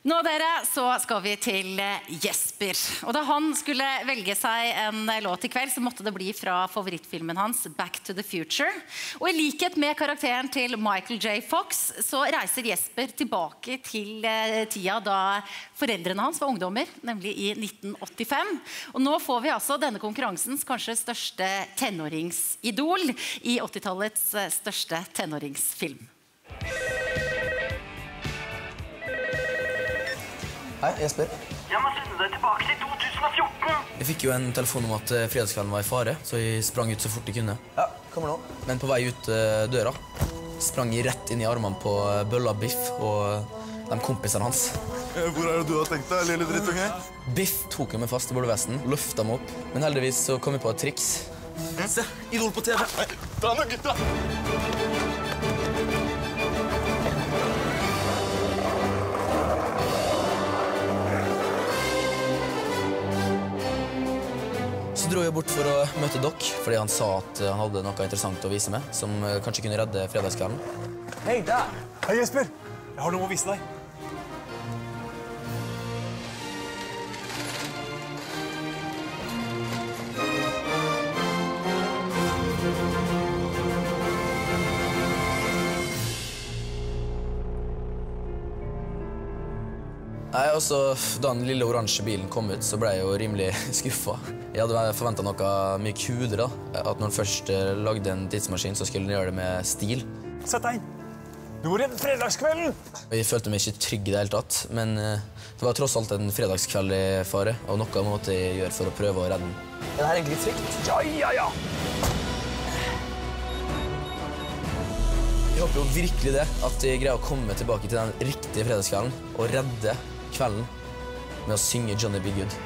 Nå dere, så skal vi til Jesper. Og da han skulle velge seg en låt i kveld, så måtte det bli fra favorittfilmen hans, Back to the Future. Og i likhet med karakteren til Michael J. Fox, så reiser Jesper tilbake til tida da foreldrene hans var ungdommer, nemlig i 1985. Og nå får vi altså denne konkurransens kanskje største tenåringsidol i 80-tallets største tenåringsfilm. Hei, Jesper. Jeg må sende deg tilbake til 2014. Jeg fikk jo en telefon om at fredagskvelden var i fare, så jeg sprang ut så fort jeg kunne. Ja, kommer nå. Men på vei ut døra sprang jeg rett inn i armene på Bølla Biff og de kompisene hans. Hvor er det du har tenkt deg, lille drittunge? Biff tok meg fast i bollevesten, løftet meg opp, men heldigvis så kom jeg på et triks. Se, Idol på TV. Ta nå, gutta! Så dro jeg bort for å møte Doc, fordi han sa at han hadde noe interessant å vise meg, som kanskje kunne redde fredagskvelden. Hei, der! Hei, Jesper. Jeg har noe å vise deg. Nei, altså, da den lille oransje bilen kom ut, så ble jeg jo rimelig skuffet. Jeg hadde forventet noe mye kulere, da. At når han først lagde en tidsmaskin, så skulle han gjøre det med stil. Sett deg inn. Du må redde fredagskvelden! Jeg følte meg ikke trygg i det hele tatt, men det var tross alt en fredagskveld i fare, og noe måtte jeg gjøre for å prøve å redde den. Er det her egentlig trygt? Ja. Jeg håper jo virkelig det, at jeg greier å komme tilbake til den riktige fredagskvelden, og redde kvelden med å synge Johnny B. Good.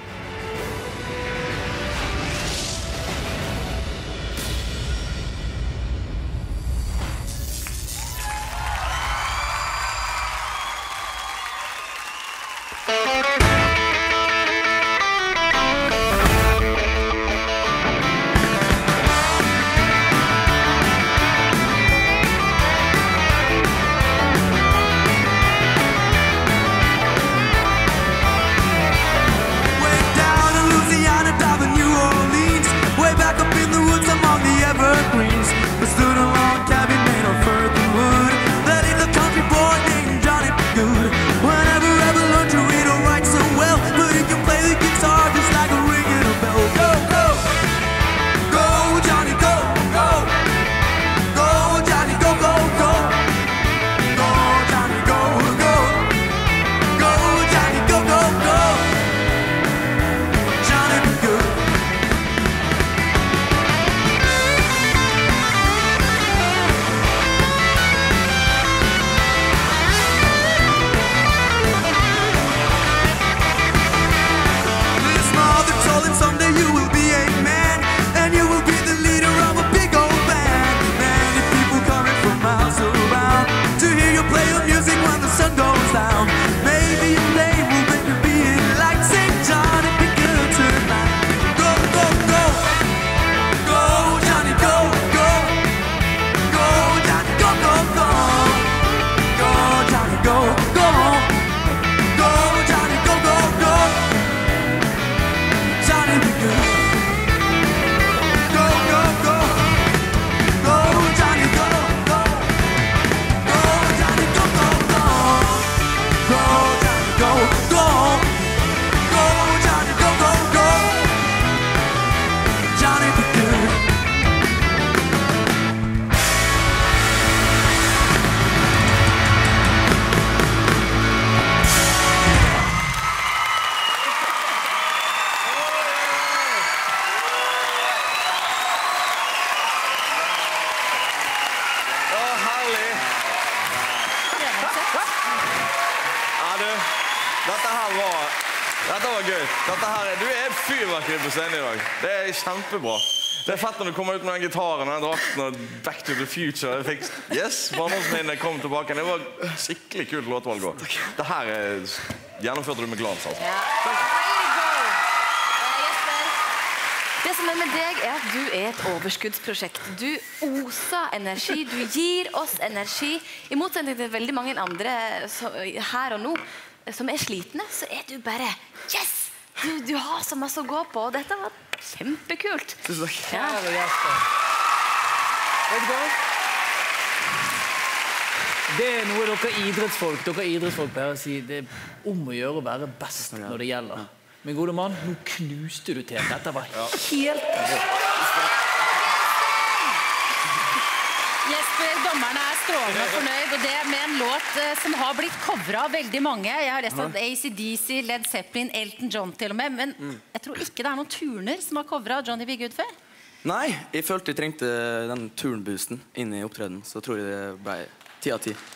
Dette var gøy. Du er fyrverkeri på scenen i dag. Det er kjempebra. Det er fett når du kommer ut med den gitaren, den drakten og Back to the Future. Jeg fikk, yes, barndomsminnet kom tilbake. Det var skikkelig kult låtvalg også. Det her gjennomførte du med glans, altså. Det som er med deg er at du er et overskuddsprosjekt. Du oser energi, du gir oss energi. I motsetning til veldig mange andre her og nå, som slitne, så du bare yes! Du har så masse å gå på, og dette var kjempekult. Tusen takk. Kjære Jesper. Vet du hva? Det noe dere idrettsfolk pleier å si, det om å gjøre å være best når det gjelder. Min gode mann, nå knuste du til. Dette var helt Jesper, dommerne strålende fornøyd, og det med en låt som har blitt covret av veldig mange. Jeg har lest at AC/DC, Led Zeppelin, Elton John til og med, men jeg tror ikke det noen turner som har covret av Johnny B. Good før. Nei, jeg følte jeg trengte den turnboosten inn i opptreden, så tror jeg det ble 10 av 10.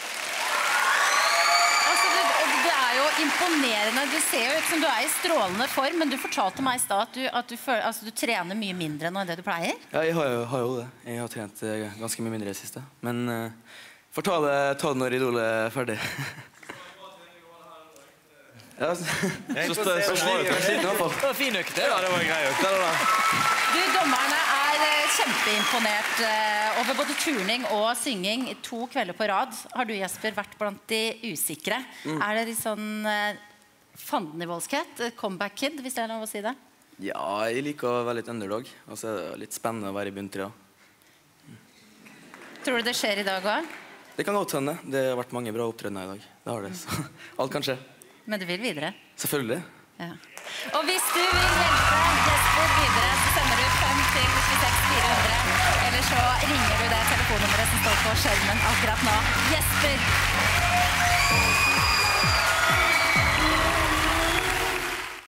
Det jo imponerende. Du ser jo ut som du i strålende form, men du fortalte meg i stad at du trener mye mindre nå enn det du pleier. Ja, jeg har jo det. Jeg har trent ganske mye mindre i det siste. Men får ta det når Idol ferdig. Ja, Så var fin økt. Ja, det var en grei økt. Du, dommerne kjempeimponert over både turning og synging 2 kvelder på rad. Har du, Jesper, vært blant de usikre? Det litt sånn fandenivoldskhet, comeback kid, hvis det lov å si det? Ja, jeg liker å være litt underdog. Og så det litt spennende å være i bunntida. Tror du det skjer i dag også? Det kan godt hende. Det har vært mange bra opptredener i dag. Det har det, så alt kan skje. Men du vil videre? Selvfølgelig. Ja. Og hvis du vil hjelpe Jesper videre, så sender du 5 til 26400, eller så ringer du det telefonnummeret som står på skjermen akkurat nå. Jesper!